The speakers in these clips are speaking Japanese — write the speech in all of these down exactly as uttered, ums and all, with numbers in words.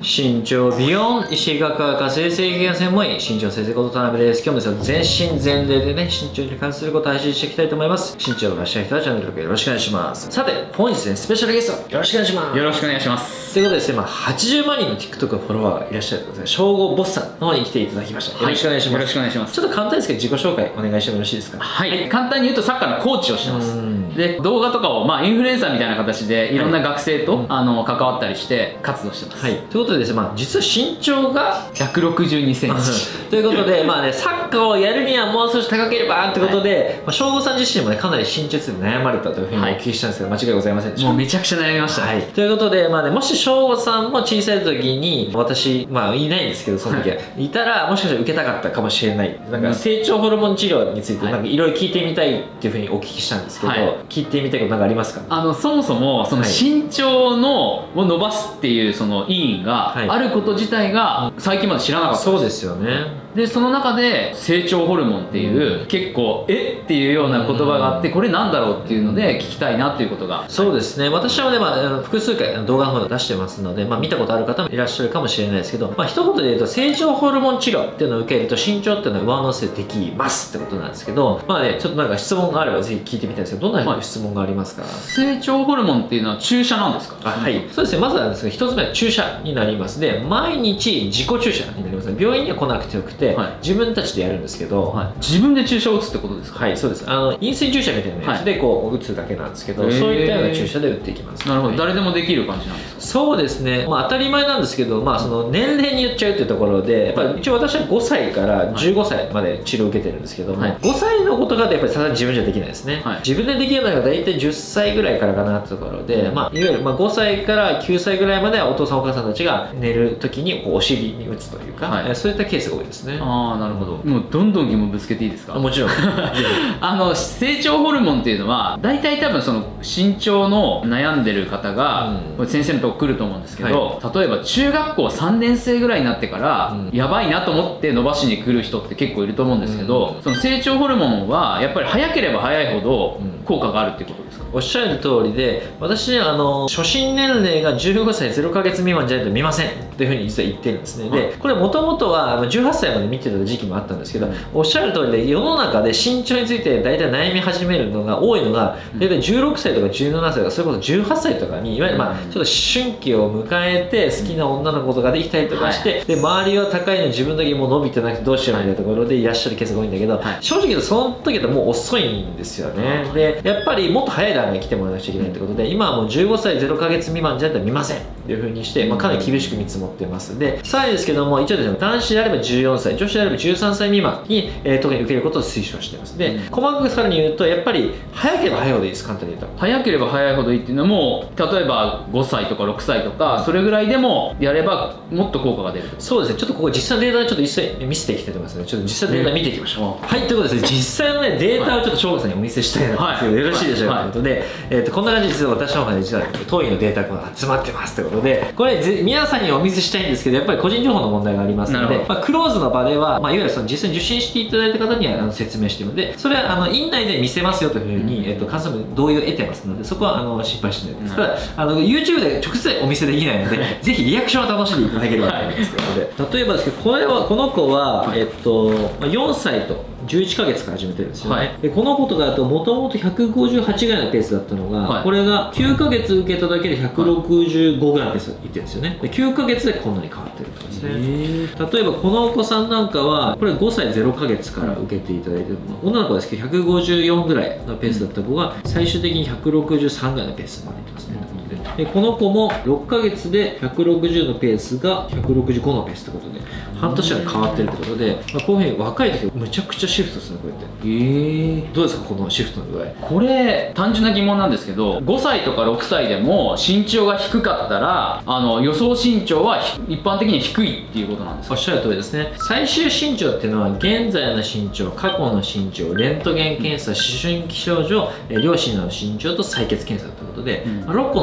身長ビヨン石井学科学生成績が専門医身長成績こと田辺です。今日もですね、全身全霊でね、身長に関することを配信していきたいと思います。身長がしたい人はチャンネル登録よろしくお願いします。さて、本日ね、スペシャルゲストよろしくお願いします。 よろしくお願いします。 ということでですね、まあ、はちじゅうまんにんの TikTok フォロワーがいらっしゃるということで、称号ボスさんの方に来ていただきました。よろしくお願いします。 よろしくお願いします。 ちょっと簡単ですけど、自己紹介お願いしてもよろしいですか。 はい、簡単に言うとサッカーのコーチをしてます。で、動画とかをまあインフルエンサーみたいな形でいろんな学生と、はい、あの関わったりして活動してます。はい。ということでですね、まあ実は身長がひゃくろくじゅうにセンチということで、まあね、サッカーをやるにはもう少し高ければってことで、はい、まあ省吾さん自身もねかなり身長に悩まれたというふうにお聞きしたんですけど、はい、間違いございませんでしょうか。 もうめちゃくちゃ悩みました。はい。 ということで、まあね、もし省吾さんも小さい時に私まあいないんですけど、その時は、はい、いたらもしかしたら受けたかったかもしれない。なんか成長ホルモン治療についてなんかいろいろ聞いてみたいっていうふうにお聞きしたんですけど、はい、聞いてみたいことなんかありますか。 あのそもそもその身長のを伸ばすっていうその委員があること自体が最近まで知らなかったです。 そうですよね。 でその中で成長ホルモンっていう、うん、結構えっていうような言葉があって、これなんだろうっていうので聞きたいなっていうことが。 そうですね。私はね、まあ、複数回動画の方で出してますので、まあ、見たことある方もいらっしゃるかもしれないですけど、まあ一言で言うと成長ホルモン治療っていうのを受けると身長っていうのは上乗せできますってことなんですけど、まあね、ちょっとなんか質問があればぜひ聞いてみたいんですけど、どんな質問がありますか。はい、 成長ホルモンっていうのは注射なんですか。 あ、はい、そうですね。まずはですね、一つ目は注射になります。で、毎日自己注射になります。病院には来なくてよくて、はい、自分たちでやるんですけど、 はい、自分で注射を打つってことですか。 はい、そうです。あのインスリン注射みたいなやつでこう打つだけなんですけど、はい、そういったような注射で打っていきます。 なるほど、はい、誰でもできる感じなんですか。 そうですね。まあ当たり前なんですけど、まあその年齢によっちゃうっていうところで、やっぱり一応私はごさいからじゅうごさいまで治療を受けてるんですけども、はい、ごさいのことがやっぱりただ自分じゃできないですね。はい、自分でできるのが大体じゅっさいぐらいからかなってところで、まあいわゆるまあごさいからきゅうさいぐらいまではお父さんお母さんたちが寝る時にこうお尻に打つというか、はい、そういったケースが多いですね。 ああ、なるほど。もうどんどん疑問ぶつけていいですか。 もちろん。 あの成長ホルモンっていうのは大体多分その身長の悩んでる方が、うん、先生のとこ来ると思うんですけど、はい、例えば中学校さんねん生ぐらいになってから、うん、やばいなと思って伸ばしに来る人って結構いると思うんですけど、うん、その成長ホルモンはやっぱり早ければ早いほど効果があるっていうことですか。 おっしゃる通りで、私あの初診年齢がじゅうごさいゼロかげつ未満じゃないと見ませんっていうふうに実は言ってるんですね。はい、でこれもともとはじゅうはっさいまで見てた時期もあったんですけど、うん、おっしゃる通りで世の中で身長について大体悩み始めるのが多いのが大体じゅうろくさいとかじゅうななさいとかそれこそじゅうはっさいとかにいわゆるまあちょっと思春期を迎えて好きな女の子とかできたりとかして、はい、で周りは高いのに自分だけもう伸びてなくてどうしようみたいなところでいらっしゃるケースが多いんだけど、はい、正直言うとその時だともう遅いんですよね。でやっぱりもっと早い段階に来てもらわなくちゃいけないってことで、今はもうじゅうごさいゼロかげつ未満じゃないと見ませんっていうふうにして、まあ、かなり厳しく見積もってます。でさらにですけども一応ですね、男子であればじゅうよんさい女子であればじゅうさんさい未満に、えー、特に受けることを推奨しています。で、うん、細かくさらに言うとやっぱり早ければ早いほどいいです。簡単に言うと早ければ早いほどいいっていうのはもう例えばごさいとかろくさいとかそれぐらいでもやればもっと効果が出る。 そうですね。ちょっとここ実際のデータでちょっと一切見せていきたいと思いますので、ちょっと実際のデータ見ていきましょう。うん、はい、ということでですね、実際の、ね、データをちょっと省吾さんにお見せしたいなと思うんですけど、はい、よろしいでしょうかということで、えー、とこんな感じで実は私の方で実は当院のデータが集まってますということで、これぜ皆さんにお見せしたいんですけど、やっぱり個人情報の問題がありますので、まあ、クローズの場では、まあ、いわゆるその実際に受診していただいた方にはあの説明しているので、それはあの院内で見せますよというふうに、えー、と患者さんも同意を得てますので、そこはあの心配しないです。ただあの YouTube で直接お見せできないのでぜひリアクションを楽しんでいただければと思いますので、例えばですけど、これはこの子は、えっと、よんさいとじゅういっかげつから始めてるんですよね。はい、でこの子とかだともともとひゃくごじゅうはちぐらいのペースだったのが、はい、これがきゅうかげつ受けただけでひゃくろくじゅうごぐらいのペースいってるんですよね。できゅうかげつでこんなに変わってるんですね。例えばこのお子さんなんかはこれごさいゼロかげつから受けていただいて、女の子ですけどひゃくごじゅうよんぐらいのペースだった子が最終的にひゃくろくじゅうさんぐらいのペースまでいってますね。でこの子もろっかげつでひゃくろくじゅうのペースがひゃくろくじゅうごのペースということで半年は変わってるってことで、まあ、こういうふうに若い時むちゃくちゃシフトするのこうやって。えー、どうですかこのシフトの具合。 これ単純な疑問なんですけど、ごさいとかろくさいでも身長が低かったらあの予想身長は一般的に低いっていうことなんですか。 おっしゃる通りですね。最終身長っていうのは現在の身長、過去の身長、レントゲン検査、思春期症状、両親の身長と採血検査ということで、うん、ろっこの項目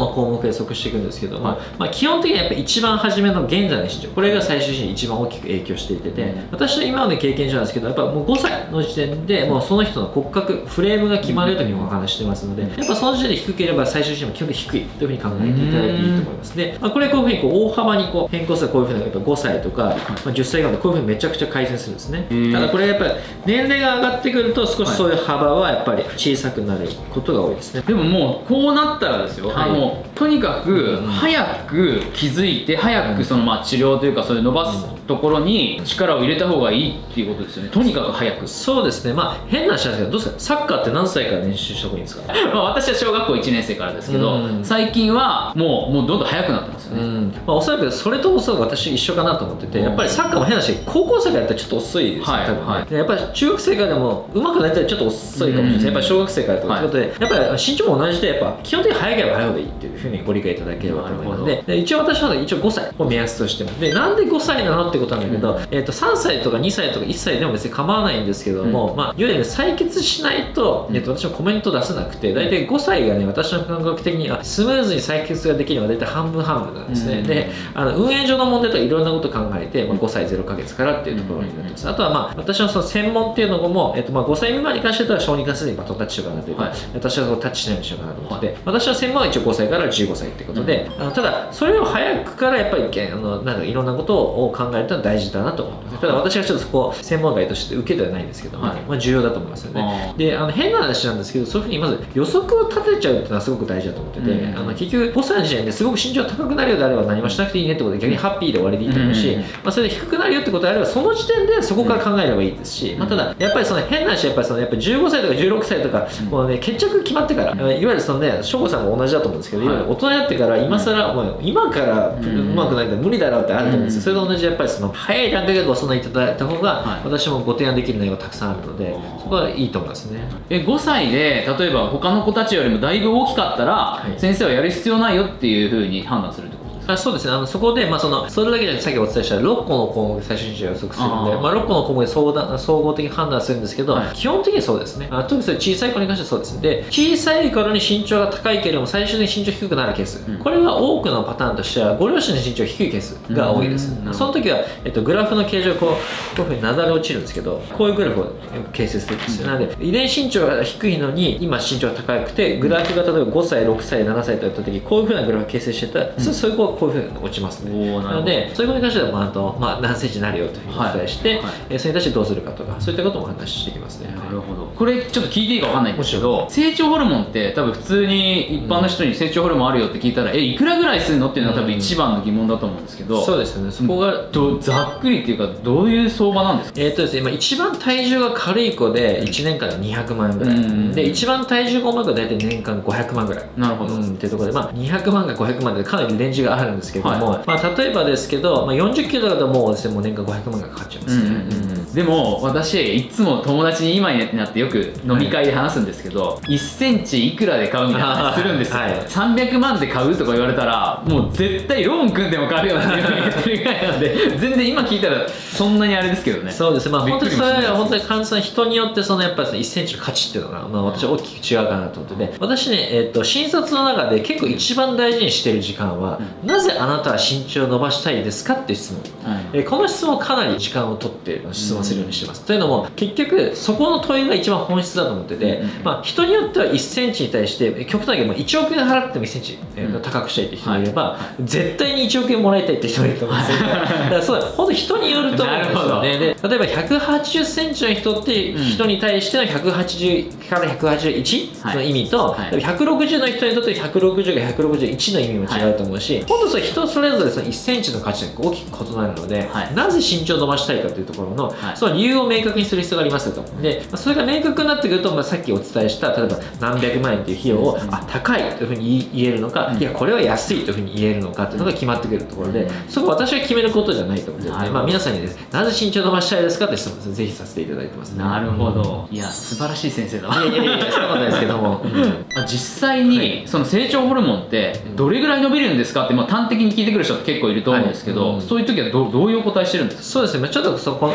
計測していくんですけども、まあ、基本的にはやっぱり一番初めの現在の身長、これが最終的に一番大きく影響していてて、私の今まで経験上なんですけど、やっぱもうごさいの時点でもうその人の骨格フレームが決まるというふうにお話してますので、やっぱその時点で低ければ最終的にも基本的に低いというふうに考えていただいていいと思います。で、まあ、これこういうふうにこう大幅にこう変更するこういうふうなやっぱごさいとか、まあ、じゅっさい以下でこういうふうにめちゃくちゃ改善するんですね。ただこれやっぱり年齢が上がってくると少しそういう幅はやっぱり小さくなることが多いですね。 でももうこうなったらですよ、はい、あのとにかく早く気づいて早くそのまあ治療というかそういう伸ばすところに力を入れた方がいいっていうことですよね。とにかく早く。 そうですね。まあ変な話なんですけど、どうですか、サッカーって何歳から練習した方がいいんですか？ まあ私は小学校いちねん生からですけど、最近はもうもうどんどん早くなってますよね。うん、 まあ、おそらくそれとおそらく私一緒かなと思ってて、やっぱりサッカーも変な話、高校生からやったらちょっと遅いですね、はい、多分ね、はい、でやっぱり中学生からでも上手くなったらちょっと遅いかもしれないです。やっぱり小学生からということで、はい、やっぱり身長も同じでやっぱ基本的に早ければ早いほどいいっていうふうにご理解いただければと思いますので、で一応私は一応ごさいを目安としてます。でなんでごさいなのってことなんだけど、うん、えー、とさんさいとかにさいとかいっさいでも別に構わないんですけども、うん、まあ、いわゆる採血しないと、えー、と私はコメント出せなくて、大体ごさいがね、私の感覚的にはスムーズに採血ができるのが大体半分半分なんですね。うん、であの運営上の問題とかいろんなことを考えて、まあ、ごさいぜろかげつからっていうところになってます。あとはまあ私のその専門っていうのも、えー、とまあごさい未満に関しては小児科室にバトンタッチしようかなというか、はい、私はそのタッチしないようにしようかなと思って、はい、私の専門は一応ごさいからじゅうごさいってことで、うん、あのただそれを早くからやっぱりあのなんかいろんなことを考えるのは大事だなと思います。ただ私はちょっとそこ専門外として受けてはないんですけど、はい、まあ重要だと思いますよね。であの変な話なんですけど、そういうふうにまず予測を立てちゃうっていうのはすごく大事だと思ってて、うん、あの結局ごさいの時点ですごく身長高くなるようであれば何もしなくていいねってことで逆にハッピーで終わりでいいと思うし、うん、まあ、それで低くなるよってことであればその時点でそこから考えればいいですし、うん、まあ、ただやっぱりその変な話、やっぱりそのやっぱじゅうごさいとかじゅうろくさいとか、うん、もうね決着決まってから、いわゆるそのね省吾さんも同じだと思うんですけど、いわゆる大人になってから今更、もう今からうまくないと無理だろうってあると思うんですよ。それと同じやっぱりその早い段階でご相談いただいた方が私もご提案できる内容がたくさんあるので、そこはいいと思いますね。 えごさいで例えば他の子たちよりもだいぶ大きかったら、はい、先生はやる必要ないよっていうふうに判断するってことですか？ あ、そうですね。あのそこで、まあ、そのそれだけじゃさっきお伝えしたろっこの項目で最終身長を予測するので、まあ、ろっこの項目で総断総合的に判断するんですけど、はい、基本的にそうですね。あ、特にそれ小さい子に関してはそうですね。で小さい頃に身長が高いけれども最終的に身長低くなるケース、うん、これは多くのパターンとしてはご両親の身長低いケースが多いです。うん、その時は、えっと、グラフの形状こうこういうふうになだれ落ちるんですけど、こういうグラフを形成するんですよ。なので遺伝身長が低いのに今身長が高くてグラフが例えばごさいろくさいななさいとやった時こういうふうなグラフが形成してたら、うん、そういう子はこういうふうに落ちます。なのでそういうことに関しては、まあ、あとまあ、何センチになるよというふうにお伝えして、はいはい、えそれに対してどうするかとかそういったこともお話ししていきますね。 なるほど。これちょっと聞いていいか分かんないんですけど、成長ホルモンって多分普通に一般の人に成長ホルモンあるよって聞いたら、うん、えいくらぐらいするのっていうのが多分一番の疑問だと思うんですけど、 うん、そうですよね。そこがどざっくりっていうかどういう相場なんですか？ えーっとですね、今一番体重が軽い子でいちねんかんでにひゃくまんえんぐらい、うん、で一番体重が重い子は大体年間ごひゃくまんぐらい。なるほど、うん、っていうところで、まあ、にひゃくまんかごひゃくまんでかなりレンジがあるんですけども、はい、まあ、例えばですけど、まあ、よんじゅっキロだともうですね、もう年間ごひゃくまんがかかっちゃいますね。うんうんうん、でも私いつも友達に今になってよく飲み会で話すんですけど、はい、いっセンチいくらで買うみたいな話するんですよ。はい、さんびゃくまんで買うとか言われたらもう絶対ローン組んでも買うような言ってるぐらいなんで全然今聞いたらそんなにあれですけどね。 そうですね、まあ、本当にそれは本当に患者さん人によってそのやっぱりいっセンチの価値っていうのが、まあ、私は大きく違うかなと思ってて、私ね、えー、と診察の中で結構一番大事にしている時間は、うん、なぜあなたは身長を伸ばしたいですかっていう質問、はい、えー、この質問をかなり時間を取って質問するようにしてます。うん、というのも結局そこの問いが一番本質だと思ってて、うん、まあ、人によってはいっセンチに対して極端にいちおくえん払ってもいっセンチ、えー、高くしたいって人もいれば、はい、絶対にいちおくえんもらいたいって人もいると思うんですよ。だからそうだ、本当に人によると思うんですよね。で例えばひゃくはちじゅっセンチの人って人に対してのひゃくはちじゅうからひゃくはちじゅういちの意味と、はいはい、ひゃくろくじゅうの人にとってひゃくろくじゅうがひゃくろくじゅういちの意味も違うと思うし、はい、本当それ人それぞれそのいっセンチの価値が大きく異なるので、はい、なぜ身長を伸ばしたいかというところの、はい、その理由を明確にする必要がありますよと。でそれが明確になってくると、まあ、さっきお伝えした例えば何百万円という費用を、うん、あ高いというふうに言えるのか、うん、いやこれは安いというふうに言えるのかというのが決まってくるところで、うん、そこは私が決めることじゃないと思うので、ね、まあ、皆さんにです、ね、なぜ身長を伸ばしたいですかって質問をぜひさせていただいてます、ね。 なるほど、いや素晴らしい先生だ。 いやいやいやそうなんですけども、うん、 実際にその成長ホルモンってどれぐらい伸びるんですかって、まあ、端的に聞いてくる人って結構いると思うんですけど、はい、うん、そういう時は ど, どういうお答えしてるんですか？ そうですね、ちょっとそここういった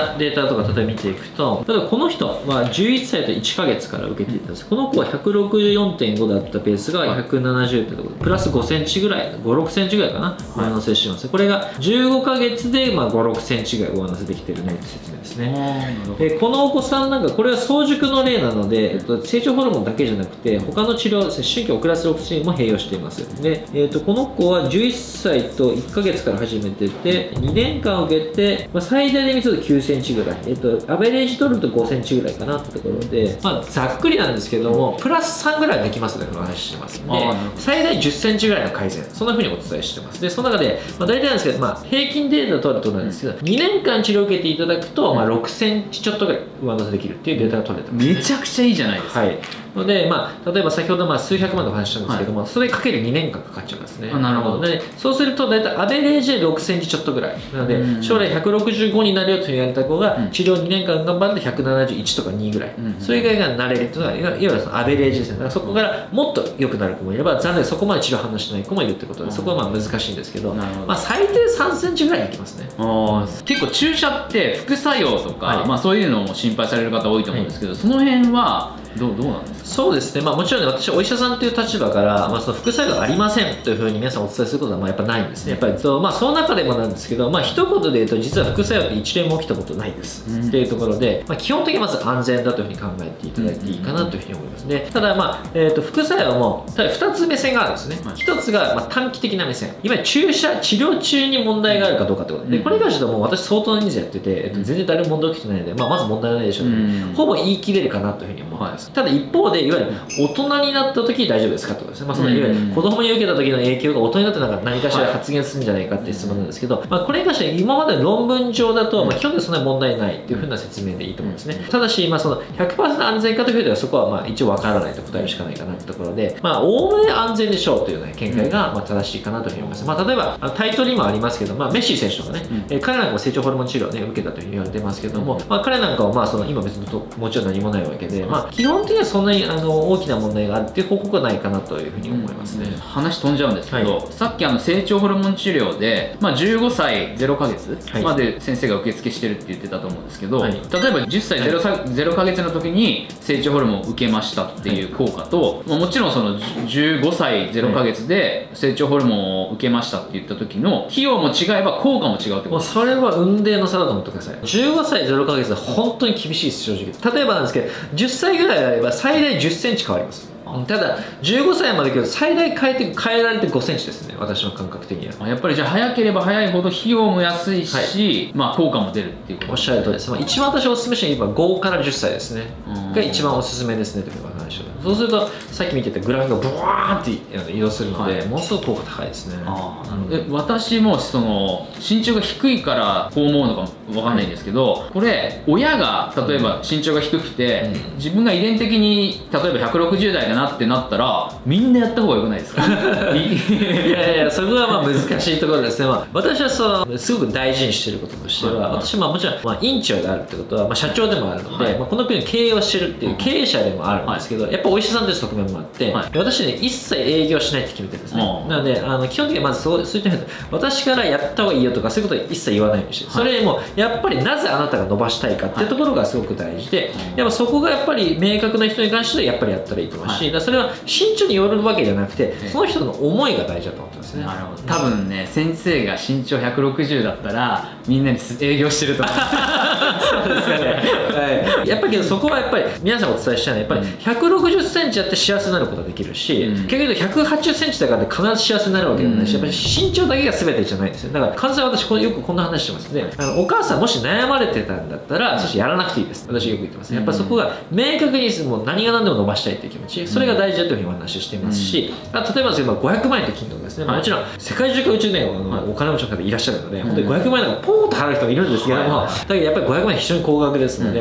なデータとか例えば見ていくと、例えばこの人はじゅういっさいといっかげつから受けていたんです。この子はひゃくろくじゅうよんてんごだったペースがひゃくななじゅうってところでプラスごセンチぐらい、ご、ろくセンチぐらいかな、上乗せしてます。これがじゅうごかげつでまあご、ろくセンチぐらい上乗せできてるねって説明ですね。でこのお子さんなんかこれは早熟の例なので、えっと、成長ホルモンだけじゃなくて他の治療、思春期遅らせるお薬も併用しています。で、えっと、この子はじゅういっさいといっかげつから始めててにねんかん受けて、まあ、最大で見るときゅうセンチぐらい、えっと、アベレージ取るとごセンチぐらいかなってところで、まあ、ざっくりなんですけどもプラスさんぐらいできますね、この話してます。で最大じゅっセンチぐらいの改善、そんなふうにお伝えしてます。でその中で、まあ、大体なんですけど、まあ、平均データを取るとなんですけど、にねんかん治療を受けていただくと、まあ、ろくセンチちょっとぐらい上乗せできるっていうデータが取れてます、ね、 めちゃくちゃいいじゃないですか。 はい、ので、まあ、例えば先ほどまあ数百万の話したんですけども、はい、それかけるにねんかんかかっちゃうんですね。 あ、なるほど。 でそうすると大体アベレージでろくセンチちょっとぐらいなので、将来ひゃくろくじゅうごになるよという言われた子が治療にねんかん頑張ってひゃくななじゅういちとかにぐらい、うん、それ以外がなれるというのがいわゆるそのアベレージですね。だからそこからもっと良くなる子もいれば、残念そこまで治療反応しない子もいるってことで、そこはまあ難しいんですけど、まあ、最低さんセンチぐらいいきますね。 あ、結構注射って副作用とか、はい、まあそういうのも心配される方多いと思うんですけど、はい、その辺はどうどうなんですか？ そうですね、まあ、もちろん、ね、私お医者さんという立場から、まあ、その副作用がありませんというふうに皆さんお伝えすることはまあやっぱないんですね。やっぱりそう、まあ、その中でもなんですけど、まあ一言で言うと実は副作用って一例も起きたことないです、うん、っていうところで、まあ、基本的にまず安全だというふうに考えていただいていいかなというふうに思いますね。ただ、まあえー、と副作用もただふたつ目線があるんですね。はい、ひとつがまあ短期的な目線、いわゆる注射治療中に問題があるかどうかということで、これに関してはもう私相当な人数やってて、えっと、全然誰も問題起きてないので、まあ、まず問題ないでしょうけど、うん、ほぼ言い切れるかなというふうに思います。はい、ただ一方でいわゆる大人になった時大丈夫ですかってことですね。まあ、そのいわゆる子供に受けた時の影響が大人になってなんか何かしら発現するんじゃないかっていう質問なんですけど、まあ、これに関しては今までの論文上だと、まあ、基本的にそんなに問題ないっていうふうな説明でいいと思うんですね。ただし、まあ、その ひゃくパーセント 安全かというふうではそこはまあ一応わからないと答えるしかないかなってところで、まあおおむね安全でしょうというような見解がまあ正しいかなというふうに思います。まあ、例えばタイトルにもありますけど、まあ、メッシー選手とかね、うん、え彼なんかも成長ホルモン治療を、ね、受けたというふうに言われてますけども、まあ、彼なんかはまあその今別にもちろん何もないわけで、まあ、基本的にはそんなにあの大きな問題があるっていう報告はないかなというふうに思いますね。うん、話飛んじゃうんですけど、はい、さっきあの成長ホルモン治療で、まあ、じゅうごさいゼロかげつまで先生が受付してるって言ってたと思うんですけど、はい、例えばじゅっさいゼロかげつの時に成長ホルモンを受けましたっていう効果と、まあ、もちろんそのじゅうごさいゼロかげつで成長ホルモンを受けましたって言った時の費用も違えば効果も違うってことですか？ それは雲泥の差だと思ってください。じゅうごさいゼロかげつは本当に厳しいです、正直。例えばなんですけどじゅっさいぐらいあれば最大じゅっセンチ変わります。ただじゅうごさいまで来ると最大変えて変えられてごセンチですね、私の感覚的には。 やっぱりじゃあ早ければ早いほど費用も安いし、はい、まあ効果も出るっていうこと。 おっしゃるとおりです。まあ、一番私おすすめしてるのはごからじゅっさいですねが一番おすすめですねという話を。そうするとさっき見てたグラフがブワーンって移動するので、はい、ものすごく効果高いですね。あえ私もその身長が低いからこう思うのかわかんないんですけど、はい、これ親が例えば身長が低くて、うん、自分が遺伝的に例えばひゃくろくじゅうだいだなってなったらみんなやった方がよくないですか？ いやいやそこはまあ難しいところですね。まあ、私はそのすごく大事にしていることとしては、はい、私はもちろん、まあ、院長であるってことは、まあ、社長でもあるので、はい、まあ、この国の経営をしてるっていう経営者でもあるんですけど、はい、やっぱお医者さんという側面もあって、はい、私ね一切営業しないって決めてるんですね。なのであの基本的にはまずそうそういった私からやった方がいいよとかそういうことは一切言わないようにして、はい、それもやっぱりなぜあなたが伸ばしたいかっていうところがすごく大事で、はい、やっぱそこがやっぱり明確な人に関してはやっぱりやったらいいと思うし、はい、だからそれは身長によるわけじゃなくてその人の思いが大事だと思ってますね。 なるほど。多分ね先生が身長ひゃくろくじゅうだったらみんなに営業してると思う。 そうですかね、はい、やっぱりけどそこはやっぱり皆さんお伝えしたいのはやっぱりひゃくろくじゅっセンチやって幸せになることができるし、うん、結局ひゃくはちじゅっセンチだから必ず幸せになるわけではないし、やっぱり身長だけが全てじゃないんですよ。だから関西は私よくこんな話してますね。あのお母さんもし悩まれてたんだったらそしてやらなくていいです。私よく言ってます。やっぱりそこが明確にもう何が何でも伸ばしたいという気持ち、それが大事だというふうにお話ししていますし、うん、あ例えばですけどごひゃくまんえんという金額ですね、はい、もちろん世界中からうちねお金持ちの方いらっしゃるので、うん、本当にごひゃくまんえんなんかポーンと払う人もいるんですけども、はい、だけどやっぱりごひゃくまんえん非常に高額ですので、うん、もしそのごひゃく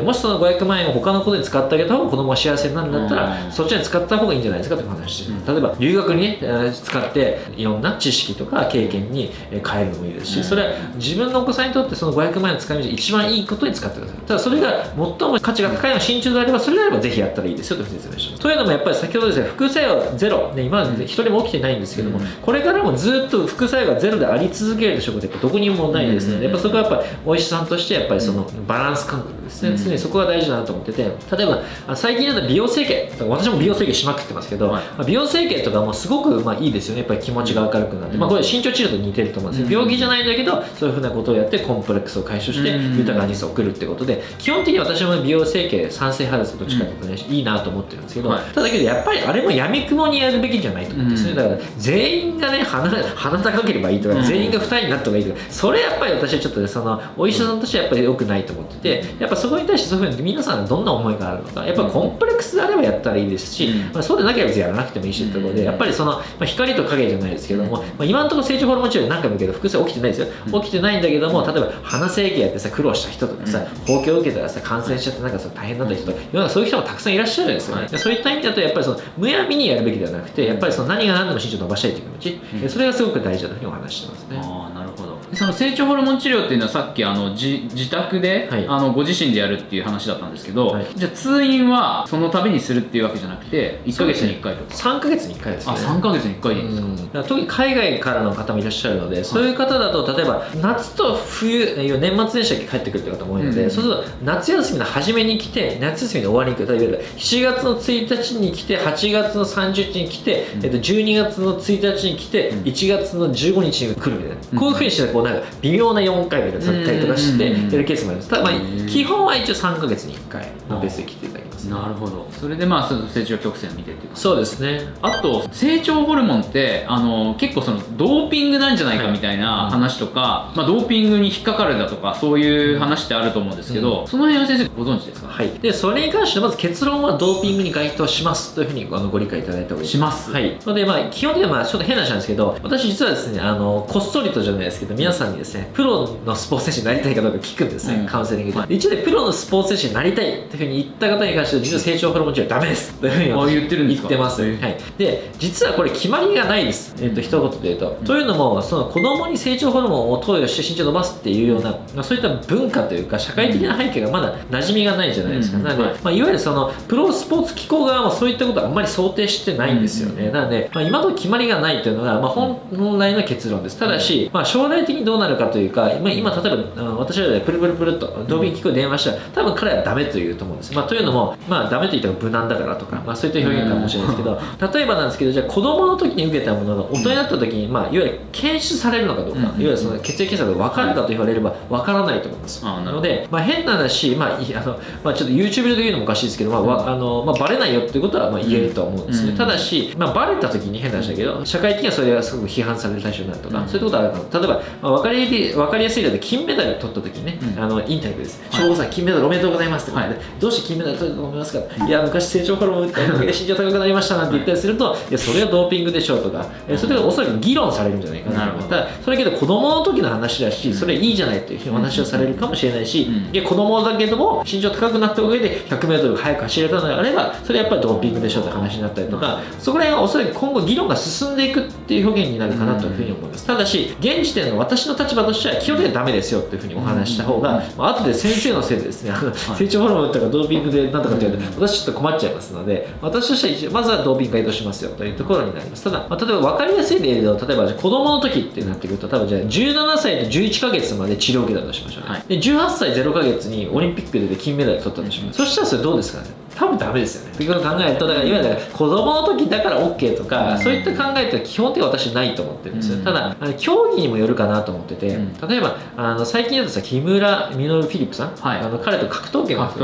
ひゃくまん円を他のことに使ってあげた方が子供が幸せになるんだったら、そっちに使った方がいいんじゃないですかって話して、例えば留学にね使っていろんな知識とか経験に変えるのもいいですし、それは自分のお子さんにとってそのごひゃくまん円の使い道一番いいことに使ってください。ただそれが最も価値が高いのが慎重であれば、それであればぜひやったらいいですよと説明します。というのもやっぱり先ほどですね、副作用ゼロ、ね、今まで一人も起きてないんですけども、これからもずっと副作用がゼロであり続ける食ってどこにもないですので、やっぱそこはやっぱお医者さんとしてやっぱりそのバランス感覚ですね、常にそこが大事だなと思ってて、例えば最近だと美容整形、私も美容整形しまくってますけど、美容整形とかもすごくまあいいですよね。やっぱり気持ちが明るくなって、まあこれ身長治療と似てると思うんですよ。病気じゃないんだけどそういうふうなことをやってコンプレックスを解消して豊かな人生を送るってことで、基本的に私も美容整形賛成派です。どっちかというとね、いいなと思ってるんですけど、ただけどやっぱりあれも闇雲にやるべきじゃないと思うんですね。だから全員がね鼻鼻高ければいいとか、全員が二重になった方がいいとか、それやっぱり私はちょっとそのお医者さんとしてはやっぱり良くないと思ってて、やっぱそこに対してそういうふうに皆さんどんな思いがあるのか、やっぱコンプレックスであればやったらいいですし、まあ、そうでなければ別にやらなくてもいいしってところで、やっぱりその、まあ、光と影じゃないですけども、まあ、今のところ成長ホルモン治療何回も言うけど副作用起きてないですよ。起きてないんだけども、例えば鼻整形やってさ苦労した人とかさ、包茎を受けたらさ感染しちゃってなんかさ大変だった人とか、世の中そういう人もたくさんいらっしゃるんですよね。そういった意味だとやっぱりそのむやみにやるべきではなくて、やっぱりその何が何でも身長伸ばしたいという気持ち、それがすごく大事だというふうにお話ししてますね。 ああ、なるほど。その成長ホルモン治療っていうのはさっきあの自自宅で、はい、あのご自身でやるっていう話だったんですけど、はい、じゃあ通院はその度にするっていうわけじゃなくていっかげつにいっかいとかさんかげつにいっかいですね。 あ、さんかげつにいっかいでいいんですか。 だから特に海外からの方もいらっしゃるので、そういう方だと例えば夏と冬、年末年始だけ帰ってくるって方も多いので、うん、そうすると夏休みの初めに来て夏休みの終わりに来る、例えばしちがつのついたちに来てはちがつのさんじゅうにちに来て、うん、えっとじゅうにがつのついたちに来て、うん、いちがつのじゅうごにちに来るみたいな、うん、こういうふうにしてこうなんか微妙なよんかいめでさったりとかしてやるケースもあります。ただまあ基本は一応さんかげつにいっかいのベースで来ていただきます。 なるほど。それでまあ成長曲線を見てっていうか。 そうですね。 あと成長ホルモンってあの結構そのドーピングなんじゃないかみたいな話とか、はい、まあ、ドーピングに引っかかるだとかそういう話ってあると思うんですけど、うん、その辺は先生ご存知ですか。 はい。でそれに関してまず結論はドーピングに該当しますというふうにあのご理解いただいた方がいいします。 はい。のでまあ基本的にはまあちょっと変な話なんですけど、私実はですねあのこっそりとじゃないですけど皆さんにですねプロのスポーツ選手になりたいかどうか聞くんですね、うん、カウンセリングで、はい、一応ねプロのスポーツ選手になりたいというふうに言った方に関しては実は成長ホルモン治療はダメですというふうにあ言ってるんですか。 言ってます。はい。で実はこれ決まりがないです。えっと一言で言うと、うん、というのもその子供に成長ホルモンを投与して身長を伸ばすっていうような、まあ、そういった文化というか社会的な背景がまだ馴染みがないじゃないですか。うん、なので、はい、まあ、いわゆるそのプロスポーツ機構側もそういったことはあんまり想定してないんですよね。うん、なので、まあ、今のところ決まりがないというのが、まあ、本来の結論です。ただし、まあ、将来的にどうなるかというか、まあ、今例えば私らでプルプルプルっとドーピング機構に電話したら多分彼はダメと言うと思うんです。まあ、というのも、まあ、ダメと言ったら無難だからとか、まあ、そういった表現かもしれないですけど、例えばなんですけど、じゃあ子供の時に受けたものが大人になった時に、まあ、いわゆる検出されるのかどうか、いわゆるその血液検査で分かるかと言われれば分からないと思います。なので、まあ、変な話、まああのまあ、ちょっと YouTube で言うのもおかしいですけど、まあわあのまあ、バレないよっていうことはまあ言えるとは思うんですね。ただし、まあ、バレた時に変な話だけど社会的にはそれがすごく批判される対象になるとか、そういうことはあるかも。例えば、まあ、分かり分かりやすいので金メダル取った時にね、あのインタビューです「省吾さん金メダルおめでとうございます」って、はい、どうして金メダル取れたと思いますか、いや昔成長ホルモン打ったおかげで身長高くなりましたなんて言ったりすると、いやそれはドーピングでしょうとか、それがおそらく議論されるんじゃないかなと思ったら、それけど子供の時の話だしそれいいじゃないっていうお話をされるかもしれないし、いや子供だけども身長高くなった上でひゃくメートル速く走れたのであればそれはやっぱりドーピングでしょうって話になったりとか、そこら辺はおそらく今後議論が進んでいくっていう表現になるかなというふうに思います。ただし現時点の私の立場としては基本的にはダメですよっていうふうにお話した方が、まあ後で先生のせいでですね、あの成長ホルモン打ったからドーピングでなんとかって言われて私ちょっと困っちゃいますので、私としては一応まずはドーピング該当しますよというところになります。ただ、まあ、例えば分かりやすい例で言うと、例えば子供の時ってなってくると多分じゃあじゅうななさいとじゅういっかげつまで治療を受けたとしましょうね、はい、でじゅうはっさいゼロかげつにオリンピックで金メダル取ったとします、うん、そしたらそれどうですかね。多分ダメですよねっていうことを考えると、だからいわゆる子供の時だから OK とか、うん、そういった考えって基本的には私ないと思ってるんですよ、うん、ただあの競技にもよるかなと思ってて、うん、例えばあの最近だとさ木村稔フィリップさん、はい、あの彼と格闘技の、はい、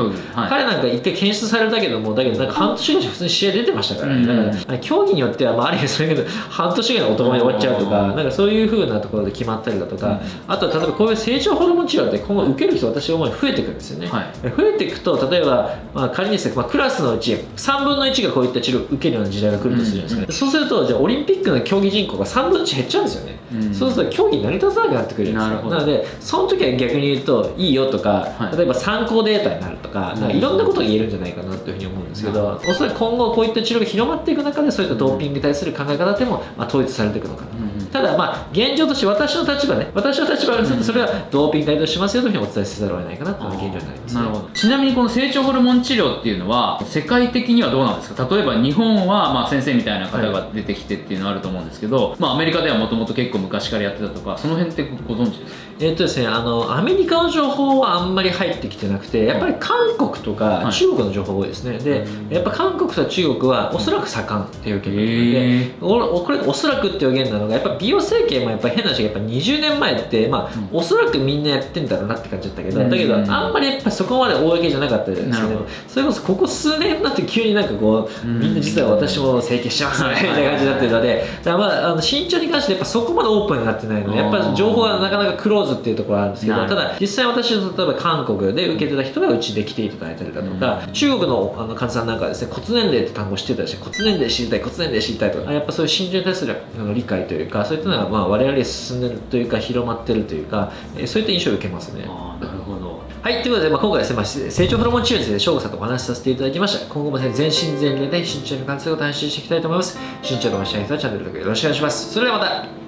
彼なんか一回検出されたけどもだけどなんか半年ぐらい普通に試合出てましたから、ね、うん、だから競技によっては、まあ、ある意味それけど半年ぐらいの男前で終わっちゃうとか、なんかそういう風なところで決まったりだとか、うん、あとは例えばこういう成長ホルモン治療って今後受ける人私は思い増えていくんですよね、はい、増えていくと例えば、まあ、仮にですね、まあ、 クラスのうちさんぶんのいちがこういった治療を受けるような時代が来るとするじゃないですか、ね、うん、そうするとじゃあオリンピックの競技人口がさんぶんのいち減っちゃうんですよね、うん、そうすると競技成り立たなくなってくるじゃないですか。なのでその時は逆に言うといいよとか、はい、例えば参考データになるとか、なんかいろんなことが言えるんじゃないかなというふうに思うんですけど、おそらく今後こういった治療が広まっていく中でそういったドーピングに対する考え方っていうのもまあ統一されていくのかなと、うん、ただまあ現状として私の立場ね私の立場からするとそれはドーピング対応しますよというふうにお伝えせざるを得ないかなというのが現状になります、ね、 なるほど。ちなみにこの成長ホルモン治療っていうのは世界的にはどうなんですか。例えば日本はまあ先生みたいな方が出てきてっていうのはあると思うんですけど、はい、まあアメリカではもともと結構昔からやってたとかその辺ってご存知ですか。 えっとですね、あのアメリカの情報はあんまり入ってきてなくて、やっぱり韓国とか中国の情報が多いですね、はい、でやっぱ韓国とか中国はおそらく盛んっていう表現なので、おこれおそらくっていう表現なのがやっぱ美容整形もやっぱ変な話がやっぱにじゅうねんまえって、まあ、うん、おそらくみんなやってんだろうなって感じだったけど、だけどあんまりやっぱそこまで公じゃなかったですね。それこそここ数年になって急になんかこうみんな実は私も整形してますみたいな感じになってるので、だからまああの身長に関してやっぱそこまでオープンになってないのでやっぱ情報がなかなかクローズっていうところがあるんですけど、ただ実際私の例えば韓国で受けてた人がうちで来ていただいたりだとか、うん、中国のあの患者さんなんかはですね、骨年齢って単語知ってたりして、骨年齢知りたい骨年齢知りたいとか、やっぱそういう身長に対するあの理解というかそういったのがまあ我々に進んでるというか広まってるというか、えー、そういった印象を受けますね。 あ、なるほど。 はい、ということで、まあ、今回ですね、まあ、成長ホルモン治療について翔吾さんとお話しさせていただきました。今後も、ね、全身全霊で身長に関することを発信していきたいと思います。身長とお話ししたい人はチャンネル登録よろしくお願いします。それではまた。